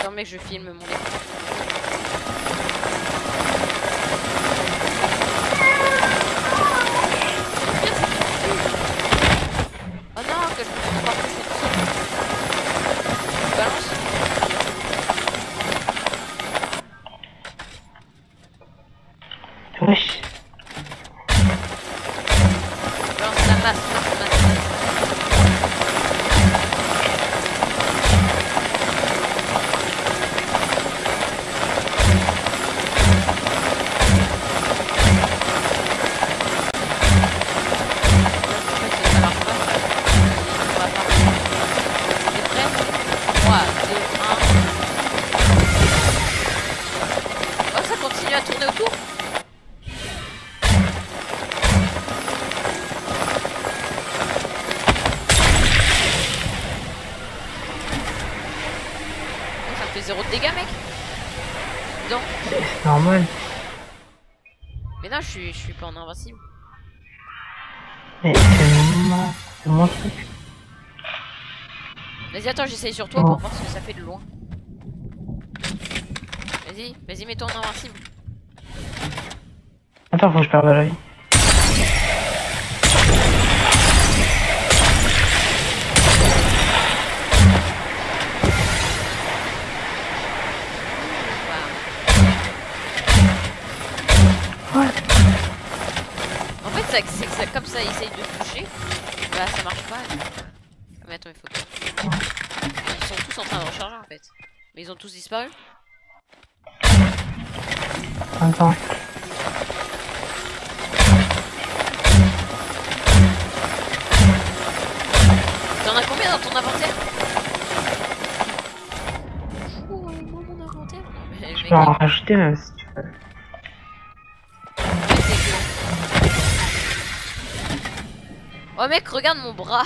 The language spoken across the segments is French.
Attends mec, je filme mon écran. Oh non, que je me suis encore touché tout seul. Balance. Wesh. Balance la masse, zéro de dégâts, mec. Non. C'est normal. Mais non, je suis pas en invincible. Mais c'est mon truc. Vas-y, attends, j'essaye sur toi pour voir ce que ça fait de loin. Vas-y, mets-toi en invincible. Attends, faut que je perde la vie. En fait, c'est que ça, comme ça, essaye de se toucher. Bah, ça marche pas. Ah, mais attends, il faut que... Ils sont tous en train de recharger en fait. Mais ils ont tous disparu. Attends. T'en as combien dans ton inventaire? Oh, moi mon inventaire. Mais, Je peux en rajouter même si tu veux. Oh mec, regarde mon bras.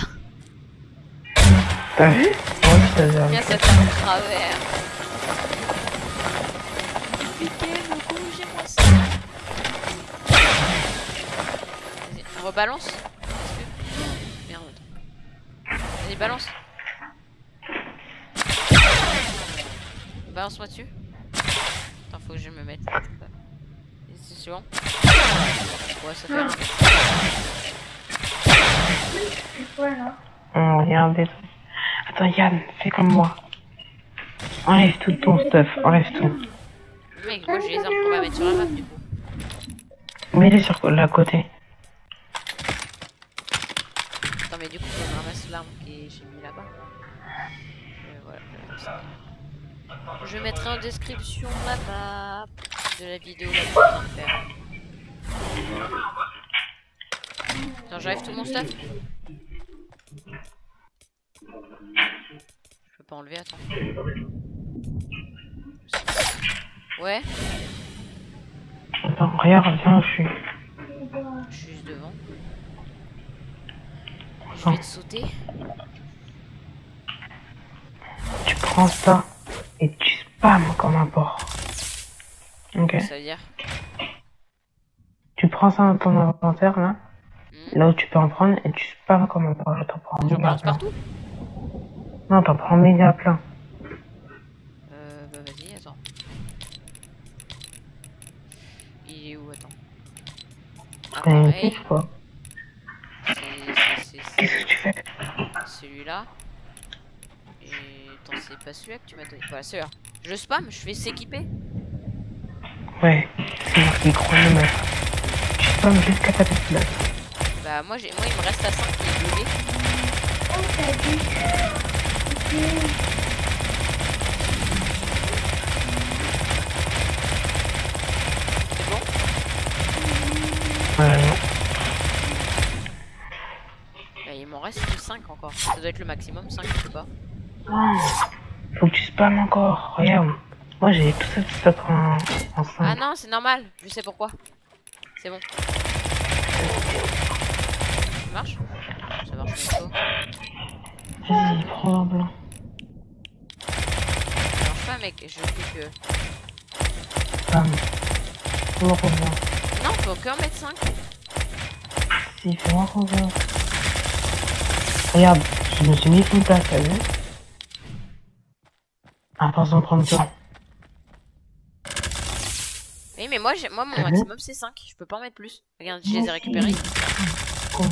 T'as vu? Moi aussi t'as vu. Viens, ça tape de travers. Piquez, me corrigez-moi ça. Vas-y, on rebalance. Merde. Vas-y, balance. Balance-moi dessus. Attends, faut que je me mette. C'est sûr. Ouais, ça fait un peu. Voilà. Regardez. Attends Yann, fais comme moi. Enlève tout ton stuff, enlève tout. Mec, moi j'ai les armes qu'on va mettre sur la map du coup. Mets-les sur la côté. Attends mais du coup faut que je ramasse l'arme que j'ai mis là-bas. Voilà. Je mettrai en description la map de la vidéo là que je suis en train de faire. Attends, j'arrive tout mon stuff. Je peux pas enlever, attends. Ouais. Attends, regarde, viens où je suis. Je suis juste devant. Je vais te sauter. Tu prends ça et tu spams comme un porc. Ok. Ça veut dire. Tu prends ça dans ton inventaire là. Là où tu peux en prendre et tu spams comme un porc. Je t'en prends J'en méga balance plein. partout. Non, t'en prends méga plein. Bah vas-y, attends. Il est où, attends. Ah, pareil. Quoi? C'est Qu'est-ce que tu fais? celui-là. Et attends, c'est pas celui-là que tu m'as donné. Voilà, celui-là. Je spam, je fais s'équiper. Ouais, c'est marqué chronomètre. Tu spams jusqu'à ta petite place. Bah moi il me reste à 5 qui est levé. C'est bon? Non. Bah, il m'en reste que 5 encore. Ça doit être le maximum, 5 je sais pas. Non, faut que tu spams encore. Regarde. Moi j'ai tout ça de stock en 5. Ah non, c'est normal, je sais pourquoi. C'est bon. Ça marche? Ça marche pas. Vas-y, prends un blanc. Ça marche pas mec, je fais que... Spam. Fais-moi confiance. Non, faut qu'en mettre 5. Si, fais-moi confiance. Regarde, je me suis mis sous place, t'as vu? Attention de prendre toi. Oui, mais moi, mon maximum c'est 5. Je peux pas en mettre plus. Regarde, je les ai récupérés. Prends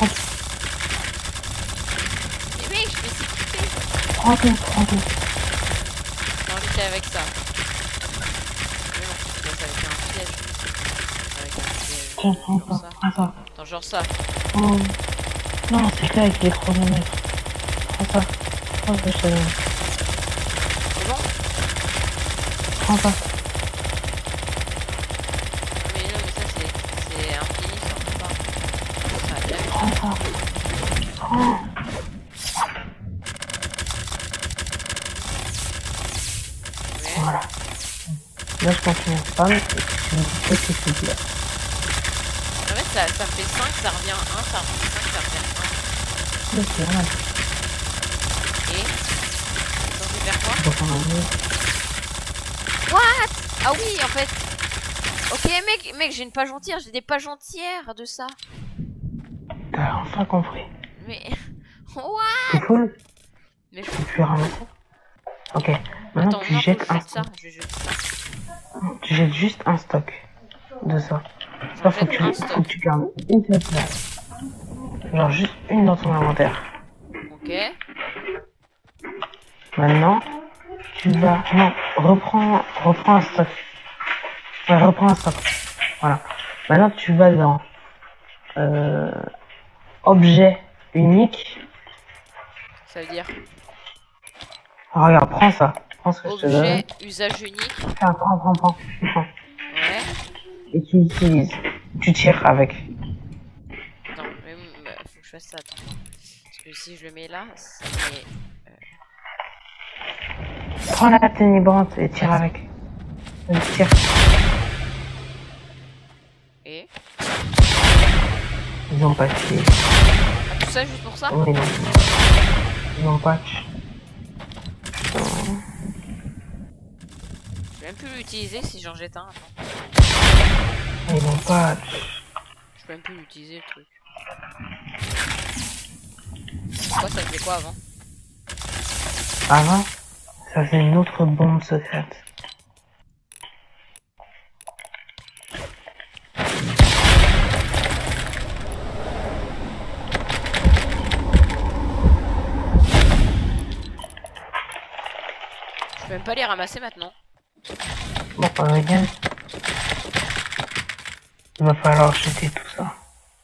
Mais mec, je vais s'équiper. tout. Non, j'étais avec ça. Mais non, je laisse avec un piège. Avec un piège. Tiens, prends Genre ça. ça. Attends, genre ça. Oh. Non, c'est clair avec les chronomètres. Prends ça. Prends ça, je te donne. C'est bon? Prends ça. Mais non, mais ça c'est infini, ça en peut pas. Ça a bien. Prends ça. Prends. Ouais. Voilà. Là, je continue à spam. Et tu me dis qu'est-ce que c'est là. En fait, ça fait 5, ça revient 1, ça revient 5, ça revient C'est vrai. 1. Et c'est censé faire quoi? Donc, on a mis. What? Ah oui, en fait. Ok, mec, j'ai une page entière, j'ai des pages entières de ça. T'as enfin compris. Mais. What? C'est full. Mais Tu peux ramasser. Ok. Maintenant, attends, tu non, jettes faut que un je jette ça. stock. Je jette ça. Tu jettes juste un stock de ça. Ça, faut Jette un que stock. tu gardes une seule place. Genre juste une dans ton inventaire. Ok. Maintenant, tu vas... Non, reprends un stock. Ouais, reprends un stock. Voilà. Maintenant, tu vas dans... objet unique. Ça veut dire Ah, regarde, prends ça. Prends ce que je te donne. objet, usage unique. Tiens, prends. Ouais. Et tu utilises. Tu tires avec. Attends, mais faut que je fasse ça. Attends. Parce que si je le mets là, ça met. Prends la ténébrante et tire avec. Tire. Et Ils ont patché. ah, tout ça juste pour ça? Oui, non. Ils ont patch. Je vais même plus l'utiliser si j'en jette un. Attends. Ils ont patch. Je peux même plus l'utiliser le truc. Pourquoi ça faisait quoi avant? Avant, ça fait une autre bombe secrète. Je peux même pas les ramasser maintenant. Bon, regarde. Il va falloir jeter tout ça.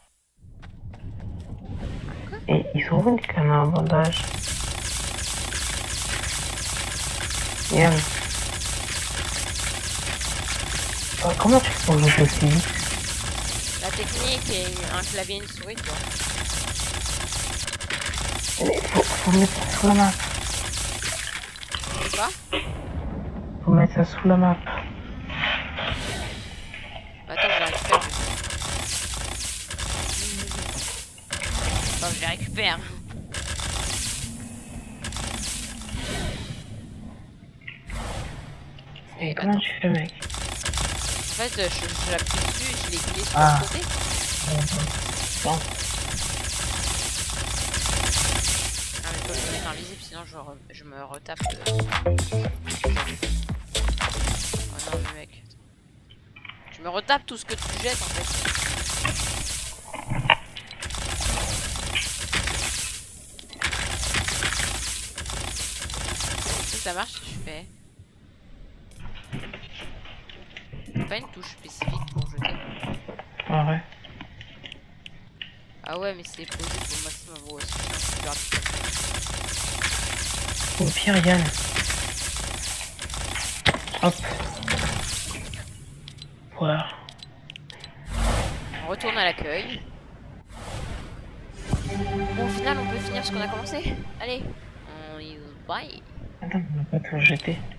Et ils sont où les canards à bandage? Regarde. Comment tu fais pour jeter aussi vite? La technique et un clavier et une souris, quoi. Mais faut mettre ça sous la map. Quoi? Faut mettre ça sous la map. Bah, attends, je les récupère. Attends, je les récupère. Et comment tu fais, mec? En fait, je l'appuie dessus et je l'ai glissé sur Ah. le côté. Bon. Ah, mais faut le mettre invisible, sinon je me retape. Oh non, mais mec. Je me retape tout ce que tu jettes en fait. Si ça marche, je fais. Pas une touche spécifique pour jeter. Ah ouais. Ah ouais, mais c'est posé pour le maximum. Oh, c'est super rapide. Au pire, Yann. Hop. Voilà. On retourne à l'accueil. Bon, au final, on peut finir ce qu'on a commencé. Allez, on y bye. Attends, on va pas tout jeter.